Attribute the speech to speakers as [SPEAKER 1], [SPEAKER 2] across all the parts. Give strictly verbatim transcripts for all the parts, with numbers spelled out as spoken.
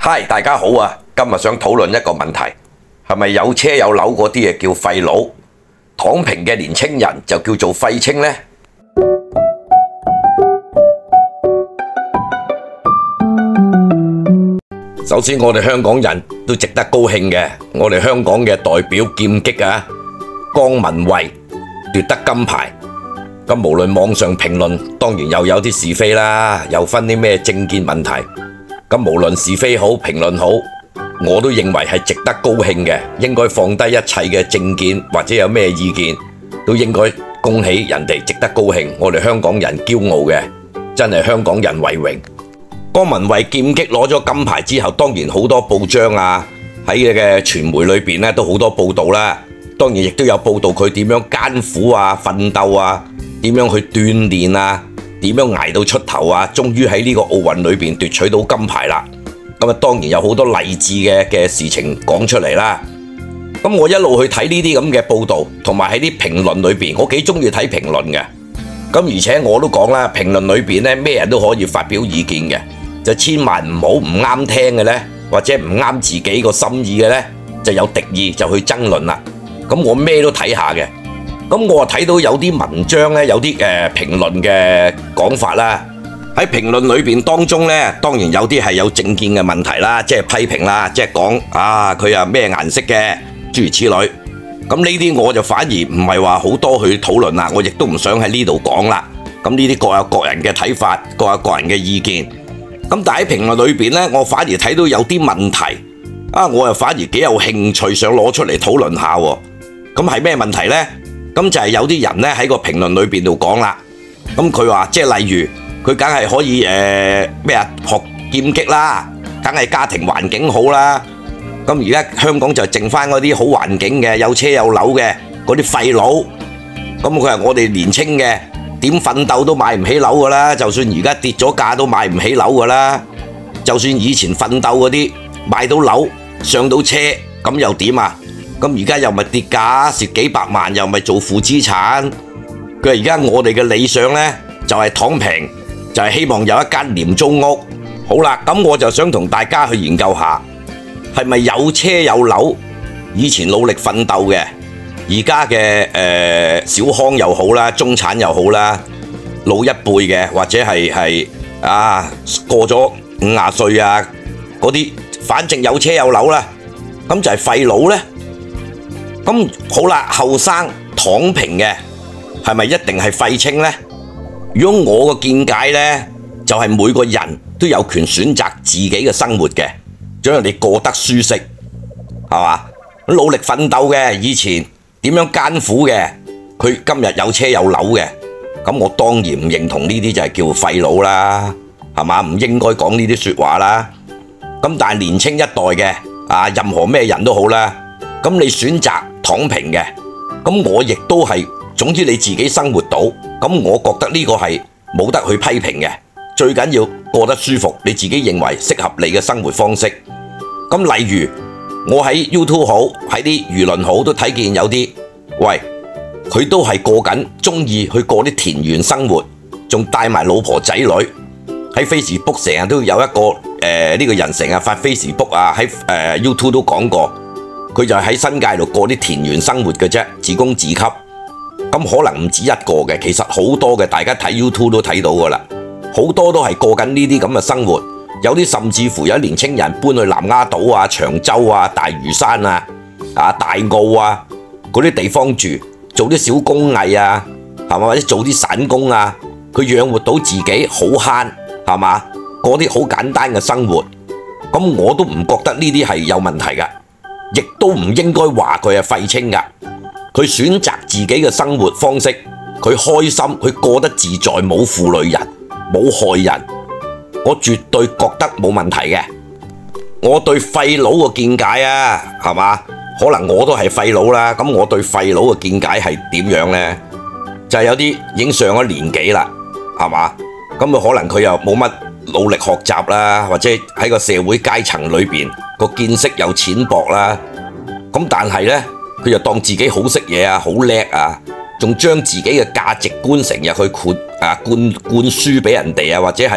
[SPEAKER 1] 嗨，大家好啊！今日想討論一個問題，係咪有車有樓嗰啲嘢叫廢佬，躺平嘅年青人就叫做廢青呢？首先，我哋香港人都值得高興嘅，我哋香港嘅代表劍擊啊，江文蔚奪得金牌。咁無論網上評論，當然又有啲是非啦，又分啲咩政見問題。咁無論是非好，評論好，我都認為係值得高興嘅，應該放低一切嘅政見或者有咩意見，都應該恭喜人哋，值得高興。我哋香港人驕傲嘅，真係香港人為榮。江文蔚劍擊攞咗金牌之後，當然好多報章啊，喺佢嘅傳媒裏邊咧都好多報道啦。當然亦都有報道佢點樣艱苦啊、奮鬥啊，點樣去鍛鍊啊。點樣捱到出頭啊？終於喺呢個奧運裏邊奪取到金牌啦！咁啊，當然有好多勵志嘅嘅事情講出嚟啦。咁我一路去睇呢啲咁嘅報導，同埋喺啲評論裏邊，我幾中意睇評論嘅。咁而且我都講啦，評論裏邊咧，咩人都可以發表意見嘅，就千萬唔好唔啱聽嘅咧，或者唔啱自己個心意嘅咧，就有敵意就去爭論啦。咁我咩都睇下嘅。咁我睇到有啲文章咧，有啲誒評論嘅講法啦。喺評論裏邊當中咧，當然有啲係有政見嘅問題啦，即係批評啦，即係講啊佢啊咩顏色嘅諸如此類。咁呢啲我就反而唔係話好多去討論啦，我亦都唔想喺呢度講啦。咁呢啲各有各人嘅睇法，各有各人嘅意見。咁但喺評論裏邊咧，我反而睇到有啲問題啊，我又反而幾有興趣想攞出嚟討論下喎。咁係咩問題咧？咁就係有啲人咧喺個評論裏邊度講啦，咁佢話即係例如佢梗係可以誒咩啊學劍擊啦，梗係家庭環境好啦。咁而家香港就剩翻嗰啲好環境嘅有車有樓嘅嗰啲廢佬。咁佢話我哋年青嘅點奮鬥都買唔起樓噶啦，就算而家跌咗價都買唔起樓噶啦。就算以前奮鬥嗰啲買到樓上到車，咁又點啊？咁而家又咪跌價，蝕幾百萬，又咪做負資產。佢話而家我哋嘅理想呢，就係躺平，就係希望有一間廉租屋。好啦，咁我就想同大家去研究下，係咪有車有樓，以前努力奮鬥嘅，而家嘅誒小康又好啦，中產又好啦，老一輩嘅或者係係啊過咗五十歲啊嗰啲，反正有車有樓啦，咁就係廢佬呢？咁好啦，後生躺平嘅係咪一定係廢青呢？如果我個見解呢，就係每個人都有權選擇自己嘅生活嘅，將人哋過得舒適，係嘛？努力奮鬥嘅以前點樣艱苦嘅，佢今日有車有樓嘅，咁我當然唔認同呢啲就係叫廢佬啦，係嘛？唔應該講呢啲說話啦。咁但係年青一代嘅啊，任何咩人都好啦，咁你選擇躺平嘅，咁我亦都係，總之你自己生活到，咁我覺得呢個係冇得去批評嘅，最緊要過得舒服，你自己認為適合你嘅生活方式。咁例如我喺 YouTube 好，喺啲輿論好，都睇見有啲，喂，佢都係過緊，中意去過啲田園生活，仲帶埋老婆仔女，喺 Facebook 成日都有一個誒呢、呃這個人成日發 Facebook 啊，喺誒、呃、YouTube 都講過。佢就喺新界度過啲田園生活嘅啫，自供自給。咁可能唔止一個嘅，其實好多嘅，大家睇 YouTube 都睇到噶啦，好多都係過緊呢啲咁嘅生活。有啲甚至乎有年青人搬去南丫島啊、長洲啊、大嶼山啊、啊大澳啊嗰啲地方住，做啲小工藝啊，係嘛，或者做啲散工啊，佢養活到自己，好慳，係嘛，過啲好簡單嘅生活。咁我都唔覺得呢啲係有問題噶。亦都唔應該話佢係廢青㗎，佢選擇自己嘅生活方式，佢開心，佢過得自在，冇負累人，冇害人，我絕對覺得冇問題嘅。我對廢佬嘅見解啊，係嘛？可能我都係廢佬啦，咁我對廢佬嘅見解係點樣呢？就係有啲已經上咗年紀啦，係嘛？咁啊可能佢又冇乜努力學習啦，或者喺個社會階層裏邊個見識又淺薄啦，咁但係呢，佢就當自己好識嘢啊，好叻啊，仲將自己嘅價值觀成日去灌啊灌灌輸俾人哋啊，或者係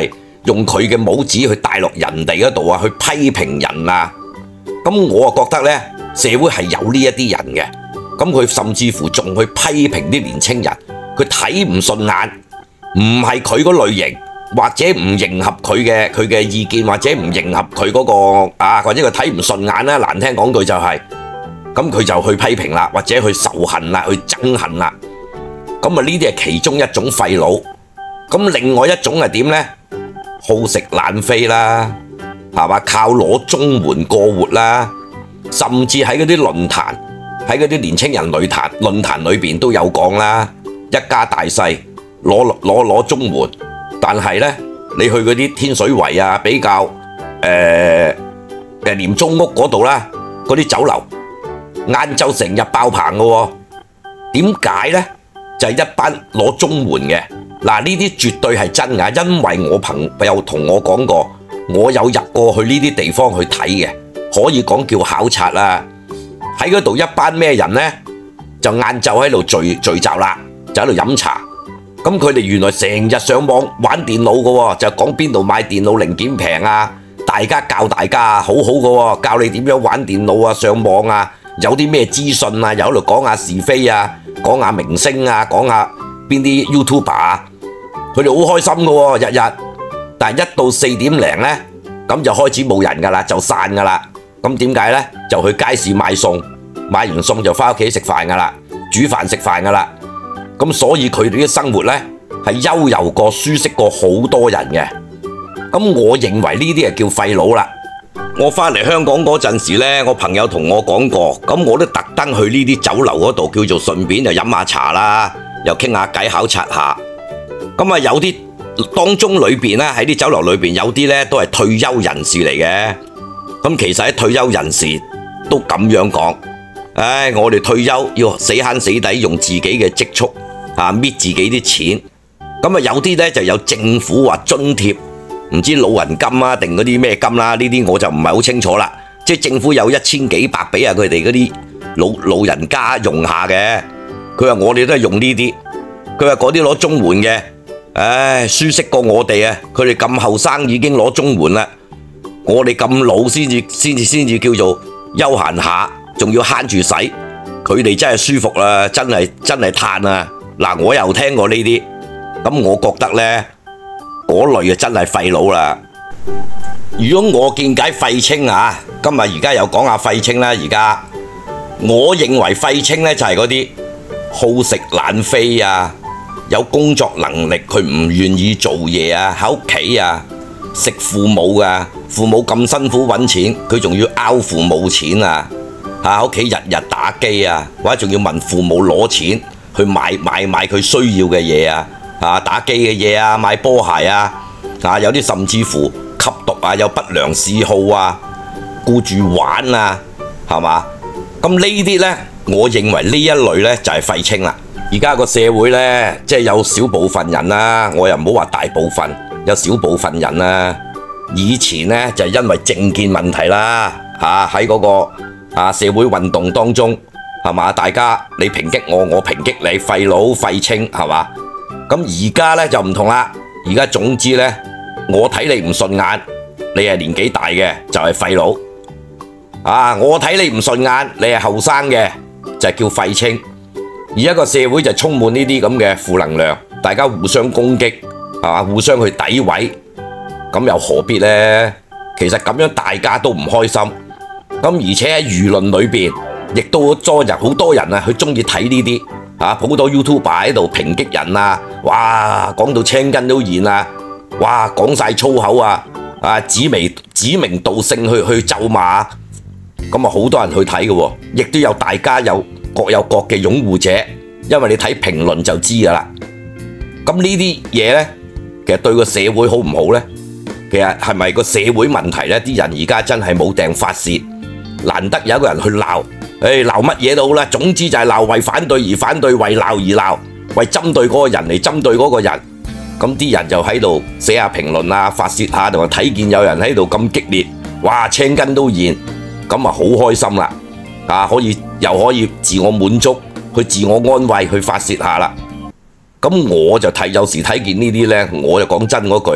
[SPEAKER 1] 用佢嘅帽子去戴落人哋嗰度啊，去批評人啊。咁我啊覺得呢，社會係有呢一啲人嘅，咁佢甚至乎仲去批評啲年青人，佢睇唔順眼，唔係佢嗰類型，或者唔迎合佢嘅佢嘅意見，或者唔迎合佢嗰個啊，或者佢睇唔順眼啦，難聽講句就係，咁佢就去批評啦，或者去仇恨啦，去憎恨啦。咁啊呢啲係其中一種廢佬。咁另外一種係點呢？好食懶飛啦，係嘛？靠攞綜援過活啦，甚至喺嗰啲論壇，喺嗰啲年青人論壇論壇裏邊都有講啦，一家大細攞攞攞綜援，但係呢，你去嗰啲天水圍啊，比較誒誒廉租屋嗰度啦，嗰啲酒樓晏晝成日爆棚嘅喎，點解呢？就係一班攞綜援嘅。嗱，呢啲絕對係真㗎，因為我朋友同我講過，我有入過去呢啲地方去睇嘅，可以講叫考察啦。喺嗰度一班咩人呢？就晏晝喺度聚聚集啦，就喺度飲茶。咁佢哋原來成日上網玩電腦嘅喎，就講邊度買電腦零件平啊，大家教大家啊，好好嘅喎，教你點樣玩電腦啊，上網啊，有啲咩資訊啊，又喺度講下是非啊，講下明星啊，講下邊啲 YouTuber 啊。佢哋好開心嘅喎，日日，但係一到四點零呢，咁就開始冇人㗎啦，就散㗎啦。咁點解呢？就去街市買餸，買完餸就返屋企食飯㗎啦，煮飯食飯㗎啦。咁所以佢哋啲生活呢，係悠遊過、舒適過好多人嘅。咁我認為呢啲係叫廢佬啦。我返嚟香港嗰陣時呢，我朋友同我講過，咁我都特登去呢啲酒樓嗰度，叫做順便就飲下茶啦，又傾下偈，考察下。咁啊，有啲當中裏邊咧，喺啲酒樓裏邊有啲咧都係退休人士嚟嘅。咁其實喺退休人士都咁樣講，唉，我哋退休要死慳死抵用自己嘅積蓄啊，搣自己啲錢。咁啊，有啲咧就有政府話津貼，唔知老人金啊定嗰啲咩金啦，呢啲我就唔係好清楚啦。即係政府有一千幾百俾啊佢哋嗰啲老老人家用下嘅。佢話我哋都係用呢啲，佢話嗰啲攞綜援嘅。唉，舒適過我哋啊！佢哋咁後生已經攞綜援啦，我哋咁老先至先至先至叫做休閒下，仲要慳住使。佢哋真係舒服啦，真係真係嘆啊！嗱，我又聽過呢啲，咁我覺得呢，嗰類啊真係廢佬啦。如果我見解廢青啊，今日而家又講下廢青啦。而家我認為廢青呢，就係嗰啲好食懶飛啊。有工作能力，佢唔願意做嘢啊，喺屋企啊食父母啊，父母咁辛苦揾錢，佢仲要拗父母錢啊，喺屋企日日打機啊，或者仲要問父母攞錢去買買買佢需要嘅嘢啊，啊打機嘅嘢啊，買波鞋啊，啊有啲甚至乎吸毒啊，有不良嗜好啊，顧住玩啊，係嘛？咁呢啲呢，我認為呢一類呢，就係廢青啦。而家個社會呢，即係有少部分人啦，我又唔好話大部分，有少部分人啦。以前呢，就係因為政見問題啦，嚇喺嗰個啊社會運動當中，係嘛？大家你抨擊我，我抨擊你，廢佬廢青係嘛？咁而家呢，就唔同啦，而家總之呢，我睇你唔順眼，你係年紀大嘅就係廢佬，啊我睇你唔順眼，你係後生嘅就係叫廢青。而一個社會就充滿呢啲咁嘅負能量，大家互相攻擊，係嘛？互相去詆毀，咁又何必呢？其實咁樣大家都唔開心。咁而且喺輿論裏邊，亦都多人好多人啊，佢中意睇呢啲啊，好多 YouTuber 喺度抨擊人啊，哇，講到青筋都現啊，哇，講晒粗口啊，啊，指名指名道姓去去咒罵，咁啊好多人去睇嘅喎，亦都有大家有。各有各嘅擁護者，因為你睇評論就知㗎啦。咁呢啲嘢呢，其實對個社會好唔好呢？其實係咪個社會問題呢？啲人而家真係冇定發泄，難得有一個人去鬧，誒鬧乜嘢都好啦。總之就係鬧，為反對而反對，為鬧而鬧，為針對嗰個人嚟針對嗰個人。咁啲人就喺度寫下評論啊，發泄下，同埋睇見有人喺度咁激烈，哇青筋都現，咁啊好開心啦！啊，可以又可以自我滿足，去自我安慰，去發泄下啦。咁我就睇有時睇見呢啲呢，我就講真嗰句啊，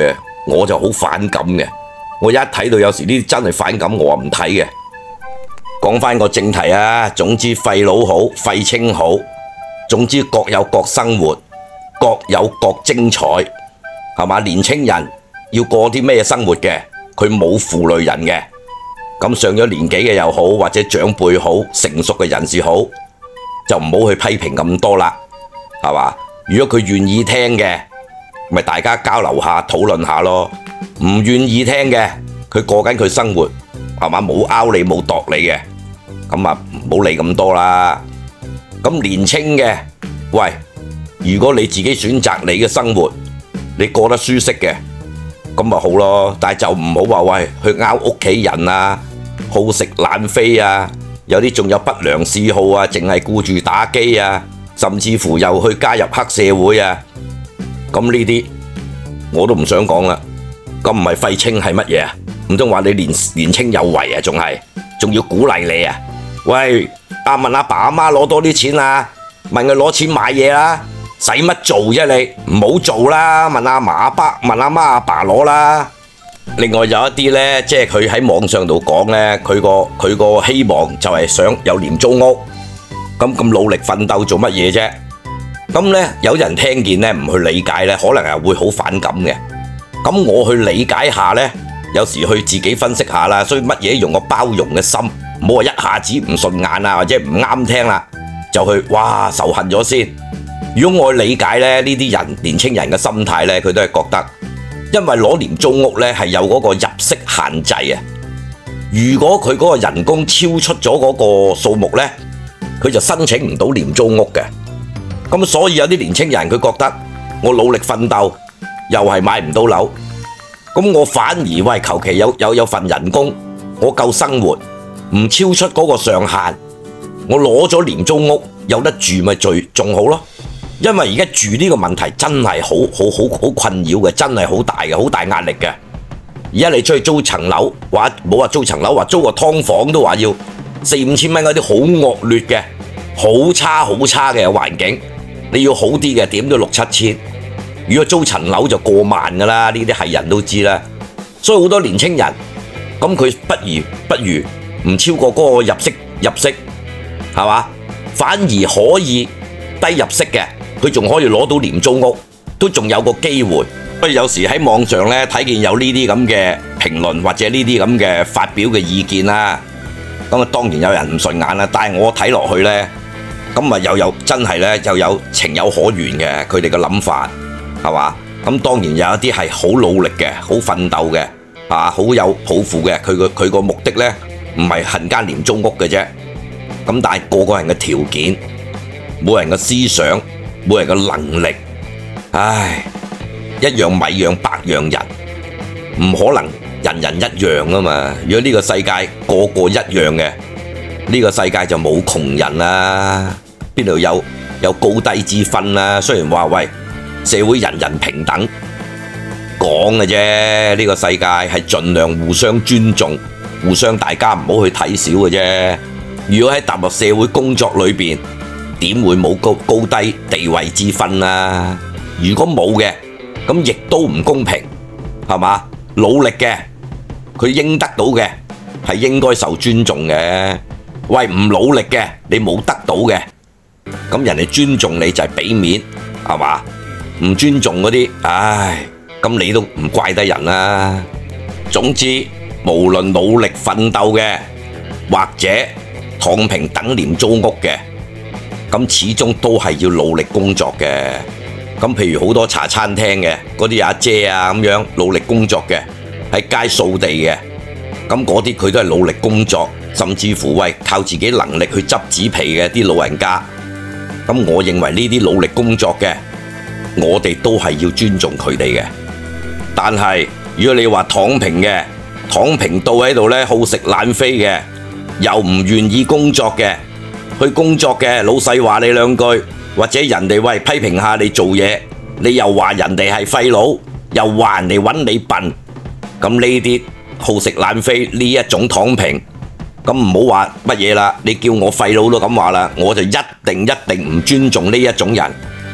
[SPEAKER 1] 我就好反感嘅。我一睇到有時呢啲真係反感，我唔睇嘅。講返個正題啊，總之廢老好，廢青好，總之各有各生活，各有各精彩，係嘛？年青人要過啲咩生活嘅？佢冇負累人嘅。咁上咗年紀嘅又好，或者長輩好，成熟嘅人士好，就唔好去批評咁多啦，係嘛？如果佢願意聽嘅，咪大家交流下討論下咯。唔願意聽嘅，佢過緊佢生活，係嘛？冇拗你冇度你嘅，咁啊唔好理咁多啦。咁年青嘅，喂，如果你自己選擇你嘅生活，你過得舒適嘅，咁咪好咯。但係就唔好話喂去拗屋企人啊，好食懶飛啊，有啲仲有不良嗜好啊，淨係顧住打機啊，甚至乎又去加入黑社會啊。咁呢啲我都唔想講啦。咁唔係廢青係乜嘢啊？唔通話你年年青有為啊？仲係仲要鼓勵你啊？喂，阿問阿爸阿媽攞多啲錢啊，問佢攞錢買嘢啦，使乜做啫你？唔好做啦，問阿嫲阿爸，問阿媽阿爸攞啦。另外有一啲呢，即係佢喺網上度講呢，佢個佢個希望就係想有廉租屋，咁咁努力奮鬥做乜嘢啫？咁呢，有人聽見呢唔去理解呢，可能係會好反感嘅。咁我去理解下呢，有時去自己分析下啦。所以乜嘢用個包容嘅心，唔好話一下子唔順眼啊，或者唔啱聽啦，就去哇仇恨咗先。如果我理解咧呢啲人年青人嘅心態呢，佢都係覺得，因為攞廉租屋呢係有嗰個入息限制啊。如果佢嗰個人工超出咗嗰個數目呢，佢就申請唔到廉租屋嘅。咁所以有啲年青人佢覺得我努力奮鬥，又係買唔到樓，咁我反而喂求其有有有份人工，我夠生活，唔超出嗰個上限，我攞咗廉租屋有得住咪最仲好咯。因為而家住呢個問題真係好好好好困擾嘅，真係好大嘅，好大壓力嘅。而家你出去租層樓，話冇話租層樓，話租個劏房都話要四五千蚊嗰啲好惡劣嘅，好差好差嘅環境，你要好啲嘅點都六七千。如果租層樓就過萬噶啦，呢啲係人都知啦。所以好多年青人，咁佢不如不如唔超過嗰個入息入息，係嘛？反而可以低入息嘅，佢仲可以攞到廉租屋，都仲有個機會。所以有時喺網上咧睇見有呢啲咁嘅評論或者呢啲咁嘅發表嘅意見啦，咁啊當然有人唔順眼啦。但係我睇落去咧，咁啊又有真係咧又有情有可原嘅，佢哋嘅諗法。係嘛？咁當然有一啲係好努力嘅，好奮鬥嘅，啊，好有抱負嘅。佢個佢個目的呢，唔係恨間廉租屋嘅啫。咁但係個個人嘅條件，每人嘅思想，每人嘅能力，唉，一樣米養百樣人，唔可能人人一樣啊嘛。如果呢個世界個個一樣嘅，呢個世界就冇窮人啦，邊度有有高低之分啦？雖然話喂，社會人人平等，講嘅啫。呢個世界係盡量互相尊重，互相大家唔好去睇小嘅啫。如果喺踏入社會工作裏邊，點會冇高高低地位之分啊？如果冇嘅，咁亦都唔公平，係嘛？努力嘅，佢應得到嘅係應該受尊重嘅。喂，唔努力嘅，你冇得到嘅，咁人哋尊重你就係俾面，係嘛？唔尊重嗰啲，唉，咁你都唔怪得人啦。總之，無論努力奮鬥嘅，或者躺平等廉租屋嘅，咁始終都係要努力工作嘅。咁譬如好多茶餐廳嘅嗰啲阿姐啊咁樣努力工作嘅，喺街掃地嘅，咁嗰啲佢都係努力工作，甚至乎喂靠自己能力去執紙皮嘅啲老人家。咁我認為呢啲努力工作嘅，我哋都係要尊重佢哋嘅。但係如果你話躺平嘅，躺平到喺度呢，好食懶飛嘅，又唔願意工作嘅，去工作嘅老細話你兩句，或者人哋喂批評下你做嘢，你又話人哋係廢佬，又話人哋揾你笨，咁呢啲好食懶飛呢一種躺平，咁唔好話乜嘢啦。你叫我廢佬都咁話啦，我就一定一定唔尊重呢一種人。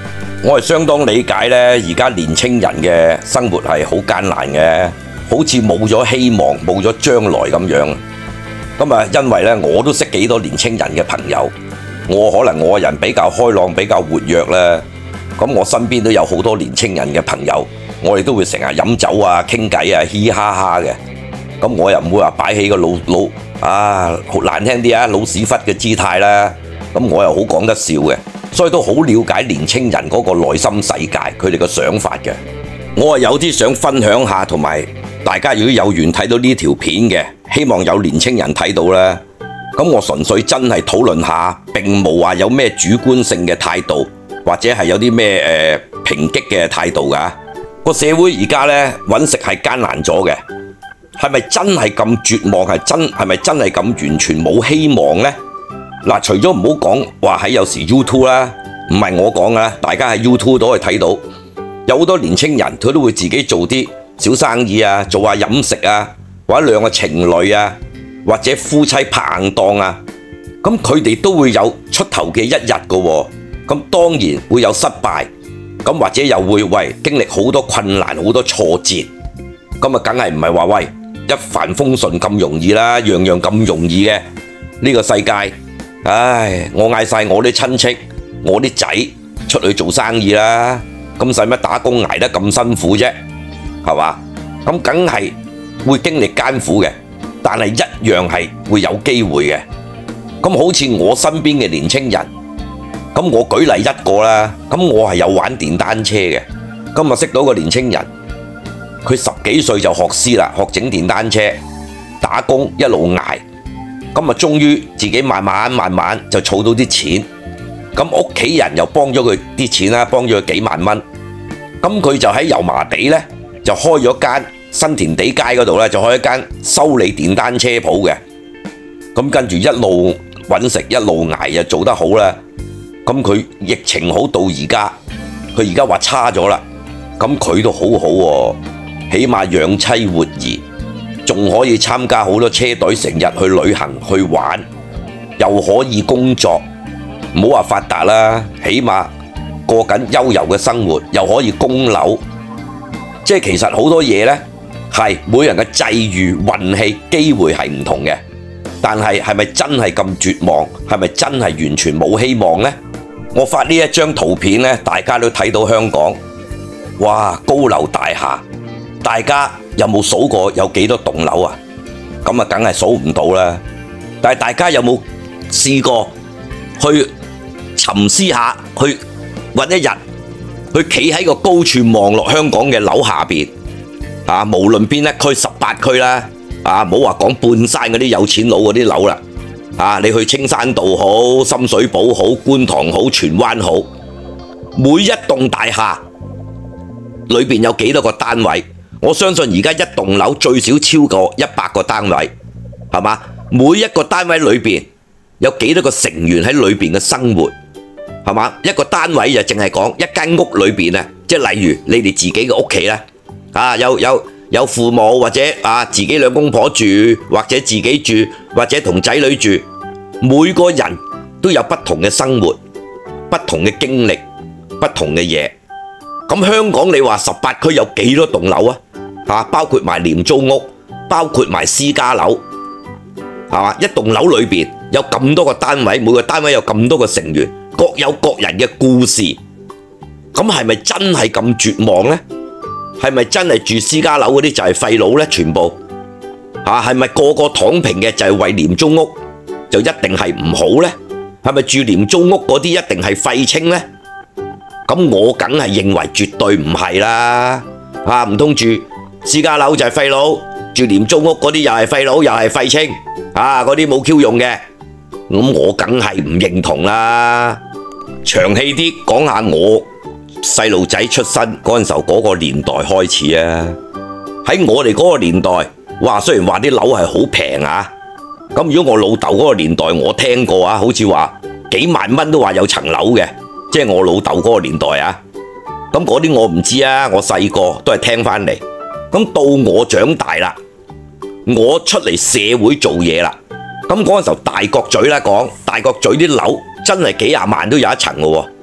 [SPEAKER 1] 我係相當理解呢，而家年青人嘅生活係好艱難嘅，好似冇咗希望，冇咗將來咁樣。咁啊，因為呢，我都識幾多年青人嘅朋友，我可能我人比較開朗，比較活躍啦。咁我身邊都有好多年青人嘅朋友，我哋都會成日飲酒啊、傾偈啊、嘻嘻哈哈嘅。咁我又唔會話擺起個老老啊，好難聽啲啊，老屎忽嘅姿態啦。咁我又好講得笑嘅。所以都好了解年青人嗰個內心世界，佢哋嘅想法嘅。我係有啲想分享下，同埋大家如果有緣睇到呢條片嘅，希望有年青人睇到啦。咁我純粹真係討論下，並冇話有咩主觀性嘅態度，或者係有啲咩誒抨擊嘅態度㗎。個社會而家呢，揾食係艱難咗嘅，係咪真係咁絕望？係真係咪真係咁完全冇希望呢？嗱，除咗唔好講話喺有時 YouTube 啦，唔係我講噶，大家喺 YouTube 都可以睇到，有好多年青人佢都會自己做啲小生意啊，做下飲食啊，或者兩個情侶啊，或者夫妻拍硬檔啊，咁佢哋都會有出頭嘅一日噶喎，咁當然會有失敗，咁或者又會喂經歷好多困難、好多挫折，咁啊梗係唔係話喂一帆風順咁容易啦，樣樣咁容易嘅呢個世界。唉，我嗌晒我啲親戚、我啲仔出去做生意啦，咁使乜打工捱得咁辛苦啫？係嘛？咁梗係會經歷艱苦嘅，但係一樣係會有機會嘅。咁好似我身邊嘅年青人，咁我舉例一個啦，咁我係有玩電單車嘅，今日識到個年青人，佢十幾歲就學師啦，學整電單車，打工一路捱。咁啊，終於自己慢慢慢慢就儲到啲錢，咁屋企人又幫咗佢啲錢啦，幫咗佢幾萬蚊。咁佢就喺油麻地呢，就開咗間新填地街嗰度呢，就開一間修理電單車鋪嘅。咁跟住一路揾食，一路捱，又做得好啦。咁佢疫情好到而家，佢而家話差咗啦。咁佢都好好喎，起碼養妻活兒。仲可以參加好多車隊，成日去旅行去玩，又可以工作，唔好話發達啦，起碼過緊悠遊嘅生活，又可以供樓，即係其實好多嘢呢，係每人嘅際遇、運氣、機會係唔同嘅，但係係咪真係咁絕望？係咪真係完全冇希望呢？我發呢一張圖片呢，大家都睇到香港，哇，高樓大廈，大家有冇數過有幾多棟樓啊？咁啊，梗係數唔到啦。但係大家有冇試過去沉思下，去搵一日去企喺個高處望落香港嘅樓下邊啊？無論邊一區，十八區啦，啊，唔好話講半山嗰啲有錢佬嗰啲樓啦，啊，你去青山道好、深水埗好、觀塘好、荃灣好，每一棟大廈裏邊有幾多個單位？我相信而家一棟樓最少超過一百個單位，係嘛？每一個單位裏邊有幾多個成員喺裏邊嘅生活，係嘛？一個單位就淨係講一間屋裏邊啊，即係例如你哋自己嘅屋企咧，啊有有有父母或者啊自己兩公婆住，或者自己住，或者同仔女住，每個人都有不同嘅生活、不同嘅經歷、不同嘅嘢。咁香港你話十八區有幾多棟樓啊？啊，包括埋廉租屋，包括埋私家樓，係嘛？一棟樓裏邊有咁多個單位，每個單位有咁多個成員，各有各人嘅故事。咁係咪真係咁絕望呢？係咪真係住私家樓嗰啲就係廢佬呢？全部啊，係咪個個躺平嘅就係為廉租屋就一定係唔好呢？係咪住廉租屋嗰啲一定係廢青呢？咁我梗係認為絕對唔係啦。啊，唔通住私家樓就係廢佬，住廉租屋嗰啲又係廢佬，又係廢青，啊，嗰啲冇 Q 用嘅，咁我梗係唔認同啦。長氣啲講下我細路仔出生嗰陣時候嗰個年代開始啊，喺我哋嗰個年代，哇，雖然話啲樓係好平啊，咁如果我老豆嗰個年代，我聽過啊，好似話幾萬蚊都話有層樓嘅，即係我老豆嗰個年代啊。咁嗰啲我唔知啊，我細個都係聽翻嚟。咁到我長大啦，我出嚟社會做嘢啦。咁嗰陣時候大角咀啦，講大角咀啲樓真係幾廿萬都有一層嘅喎，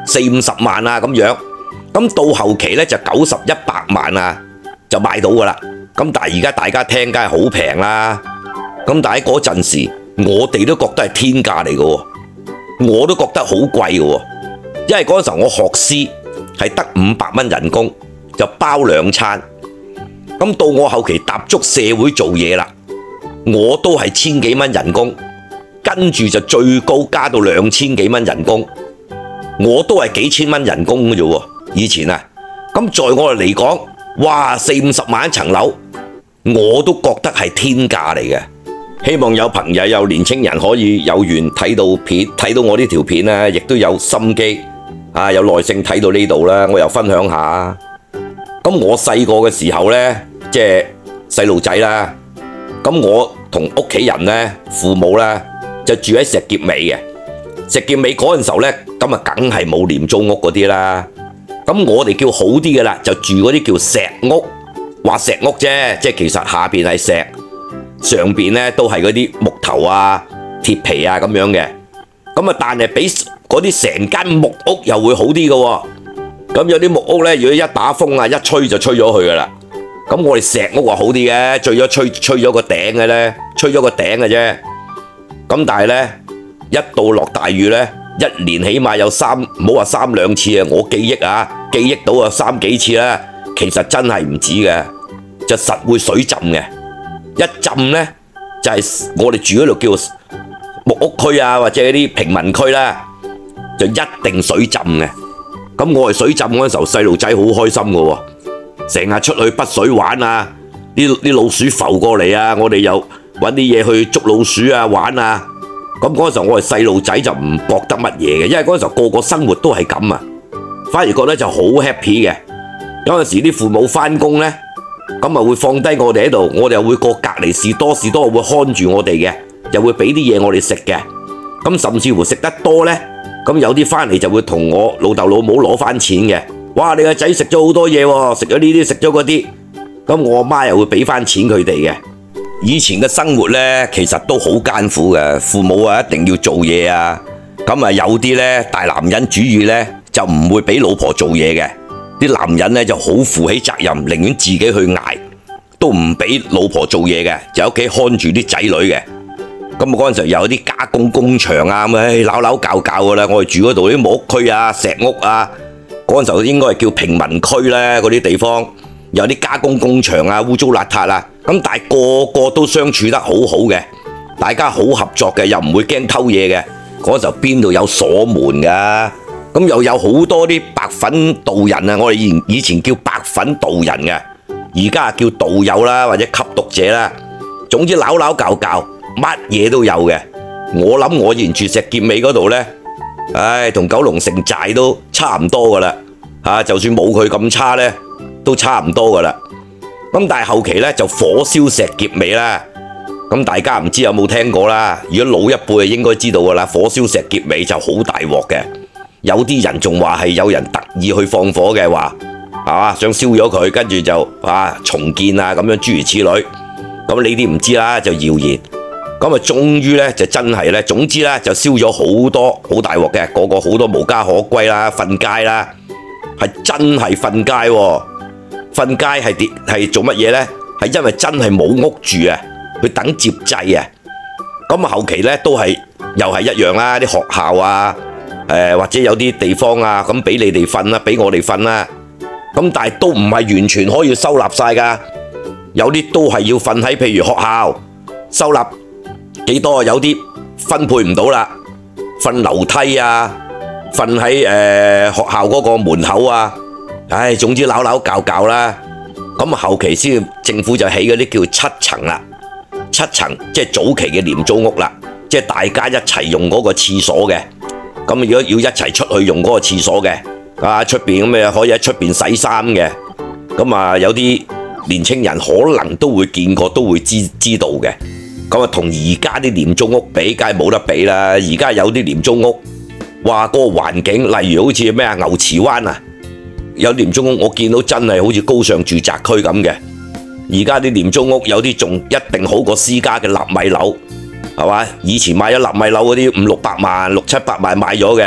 [SPEAKER 1] 四五十萬啊咁樣。咁到後期咧就九十一百萬啊就買到噶啦。咁但係而家大家聽梗係好平啦。咁但係嗰陣時我哋都覺得係天價嚟嘅喎，我都覺得好貴嘅喎，因為嗰陣時候我學師係得五百蚊人工就包兩餐。咁到我後期踏足社會做嘢啦，我都係千幾蚊人工，跟住就最高加到兩千幾蚊人工，我都係幾千蚊人工嘅啫喎。以前啊，咁在我哋嚟講，哇四五十萬一層樓，我都覺得係天價嚟嘅。希望有朋友有年青人可以有緣睇到片，睇到我呢條片咧，亦都有心機啊，有耐性睇到呢度啦。我又分享下。咁我細個嘅時候呢，即係細路仔啦。咁我同屋企人呢，父母呢，就住喺石硤尾嘅。石硤尾嗰陣時候呢，咁啊梗係冇廉租屋嗰啲啦。咁我哋叫好啲嘅啦，就住嗰啲叫石屋，話石屋啫，即係其實下邊係石，上邊咧都係嗰啲木頭啊、鐵皮啊咁樣嘅。咁啊，但係比嗰啲成間木屋又會好啲嘅喎。咁有啲木屋咧，如果一打風啊，一吹就吹咗去噶啦。咁我哋石屋話好啲嘅，最咗吹吹咗個頂嘅咧，吹咗個頂嘅啫。咁但係咧，一到落大雨咧，一年起碼有三，唔好話三兩次啊！我記憶啊，記憶到啊三幾次啦。其實真係唔止嘅，就實會水浸嘅。一浸呢，就係、是、我哋住嗰度叫木屋區啊，或者啲平民區啦，就一定水浸嘅。咁我哋水浸嗰陣時候，細路仔好開心嘅喎，成日出去滗水玩啊，啲啲老鼠浮過嚟啊，我哋又揾啲嘢去捉老鼠啊玩啊。咁嗰陣時候我哋細路仔就唔覺得乜嘢嘅，因為嗰陣時候個個生活都係咁啊，反而覺得就好 happy 嘅。有陣時啲父母返工呢，咁啊會放低我哋喺度，我哋又會過隔離士多士多會看住我哋嘅，又會俾啲嘢我哋食嘅。咁甚至乎食得多呢，咁有啲返嚟就會同我老豆老母攞返錢嘅。哇！你個仔食咗好多嘢喎，食咗呢啲食咗嗰啲，咁我阿媽又會俾返錢佢哋嘅。以前嘅生活呢，其實都好艱苦嘅，父母啊一定要做嘢啊。咁啊有啲呢，大男人主義呢，就唔會俾老婆做嘢嘅。啲男人咧就好負起責任，寧願自己去捱，都唔俾老婆做嘢嘅，就喺屋企看住啲仔女嘅。咁啊嗰陣時候有啲加工工場啊，咁唉扭扭教教噶啦。我哋住嗰度啲木屋區啊、石屋啊，嗰陣時候應該係叫平民區咧，嗰啲地方有啲加工工場啊，污糟邋遢啊。咁但係個個都相處得好好嘅，大家好合作嘅，又唔會驚偷嘢嘅。嗰陣時候邊度有鎖門㗎？咁又有好多啲白粉道人啊！我哋以前以前叫白粉道人嘅，而家叫道友啦，或者吸毒者啦。總之扭扭教教，乜嘢都有嘅。我諗我以前住石硤尾嗰度呢，唉，同九龍城寨都差唔多噶啦嚇，就算冇佢咁差呢，都差唔多噶啦。咁但係後期呢，就火燒石硤尾啦。咁大家唔知有冇聽過啦？如果老一輩就應該知道噶啦，火燒石硤尾就好大鑊嘅。有啲人仲話係有人特意去放火嘅話，係嘛，想燒咗佢，跟住就啊重建啊咁樣諸如此類。咁呢啲唔知啦，就謠言。咁啊，終於咧就真係咧，總之咧就燒咗好多好大鑊嘅，個個好多無家可歸啦，瞓街啦，係真係瞓街喎。瞓街係點係做乜嘢咧？係因為真係冇屋住啊，去等接濟啊。咁啊後期咧都係又係一樣啦，啲學校啊。誒、呃、或者有啲地方啊，咁俾你哋瞓啦，俾我哋瞓啦。咁但係都唔係完全可以收納晒㗎，有啲都係要瞓喺譬如學校收納幾多，有啲分配唔到啦，瞓樓梯啊，瞓喺誒學校嗰個門口啊，唉，總之扭扭教教啦。咁後期先政府就起嗰啲叫七層啦，七層即係早期嘅廉租屋啦，即係大家一齊用嗰個廁所嘅。咁如果要一齊出去用嗰個廁所嘅，啊出邊咁嘅可以喺出邊洗衫嘅，咁啊有啲年青人可能都會見過，都會知知道嘅。咁啊同而家啲廉租屋比，梗係冇得比啦。而家有啲廉租屋，哇嗰個環境，例如好似咩啊牛池灣啊，有廉租屋我見到真係好似高尚住宅區咁嘅。而家啲廉租屋有啲仲一定好過私家嘅納米樓。係嘛？以前買咗納米樓嗰啲五六百萬、六七百萬買咗嘅，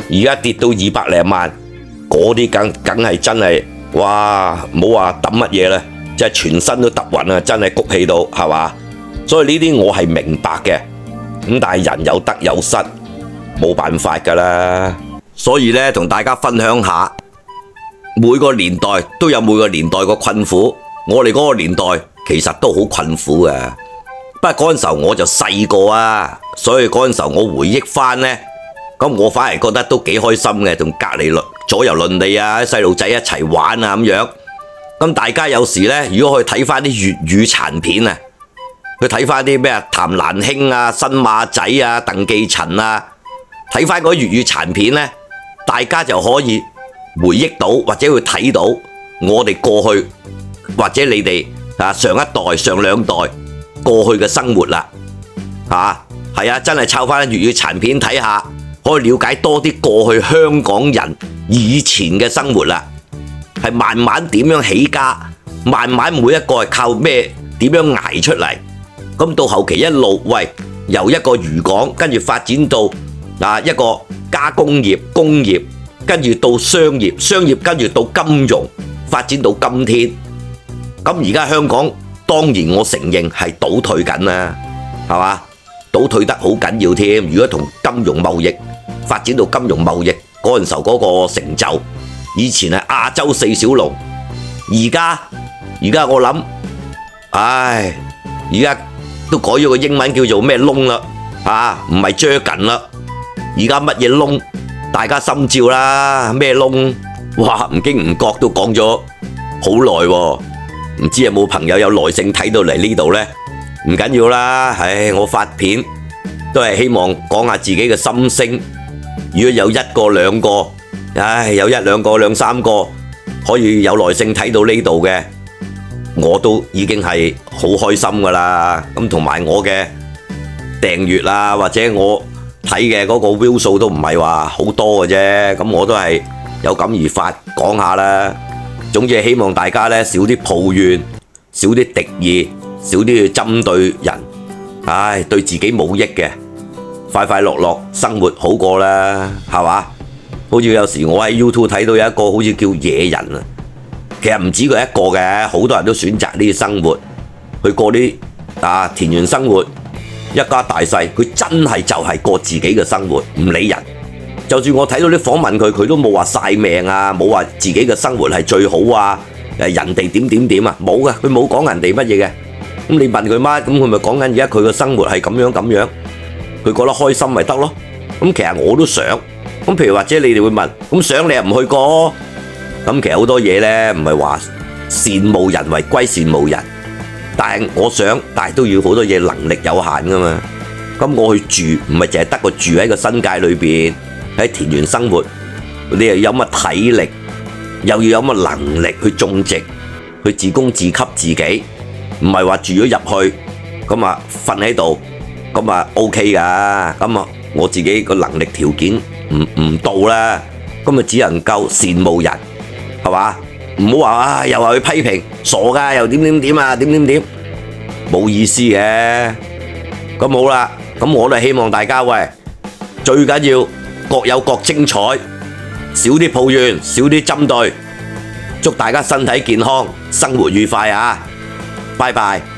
[SPEAKER 1] 而家跌到二百零萬，嗰啲梗梗係真係，哇！冇話揼乜嘢啦，即係全身都揼暈啊，真係谷氣到，係嘛？所以呢啲我係明白嘅，咁但係人有得有失，冇辦法㗎啦。所以呢，同大家分享下，每個年代都有每個年代個困苦，我哋嗰個年代其實都好困苦嘅。不過嗰陣時候我就細個啊，所以嗰陣時候我回憶翻呢，咁我反而覺得都幾開心嘅，同隔離左右鄰里啊細路仔一齊玩啊咁樣。咁大家有時呢，如果去睇翻啲粵語殘片啊，去睇翻啲咩啊譚蘭卿啊、新馬仔啊、鄧寄塵啊，睇翻嗰啲粵語殘片呢，大家就可以回憶到或者會睇到我哋過去或者你哋啊上一代、上兩代過去嘅生活啦，嚇係啊，真係抄翻粵語殘片睇下，可以了解多啲過去香港人以前嘅生活啦，係慢慢點樣起家，慢慢每一個係靠咩點樣捱出嚟，咁到後期一路喂由一個漁港跟住發展到啊一個加工業、工業，跟住到商業，商業跟住到金融，發展到今天。咁而家香港當然我承認係倒退緊啦，係嘛？倒退得好緊要添。如果同金融貿易發展到金融貿易嗰陣時候嗰個成就，以前係亞洲四小龍，而家而家我諗，唉，而家都改咗個英文叫做咩窿啦，啊，唔係 jargon 啦，而家乜嘢窿？大家心照啦，咩窿？哇，唔經唔覺都講咗好耐喎。唔知有冇朋友有耐性睇到嚟呢度呢？唔緊要啦，唉，我發片都係希望講下自己嘅心聲。如果有一個兩個，唉，有一兩個兩三個可以有耐性睇到呢度嘅，我都已經係好開心噶啦。咁同埋我嘅訂閱啊，或者我睇嘅嗰個 view 數都唔係話好多嘅啫。咁我都係有感而發講下啦。總之係希望大家呢少啲抱怨，少啲敵意，少啲去針對人。唉，對自己冇益嘅，快快樂樂生活好過啦，係嘛？好似有時我喺 YouTube 睇到有一個好似叫野人啊，其實唔止佢一個嘅，好多人都選擇呢啲生活，去過啲啊田園生活，一家大細，佢真係就係過自己嘅生活，唔理人。就算我睇到啲訪問佢，佢都冇話晒命啊，冇話自己嘅生活係最好啊，誒人哋點點點啊，冇嘅，佢冇講人哋乜嘢嘅。咁你問佢乜，咁佢咪講緊而家佢嘅生活係咁樣咁樣，佢覺得開心咪得咯。咁其實我都想，咁譬如或者你哋會問，咁想你又唔去過，咁其實好多嘢呢，唔係話羨慕人為歸羨慕人，但係我想，但係都要好多嘢能力有限噶嘛。咁我去住唔係淨係得個住喺個新界裏邊。喺田園生活，你又有乜體力，又要有乜能力去種植，去自供自給自己，唔係話住咗入去，咁啊瞓喺度，咁啊 OK 噶，咁啊我自己個能力條件唔唔到啦，咁啊只能夠羨慕人，係嘛？唔好話啊，又話去批評，傻噶，又點點點啊，點點點，冇意思嘅。咁好啦，咁我都係希望大家喂，最緊要。各有各精彩，少啲抱怨，少啲針對，祝大家身體健康，生活愉快啊！拜拜。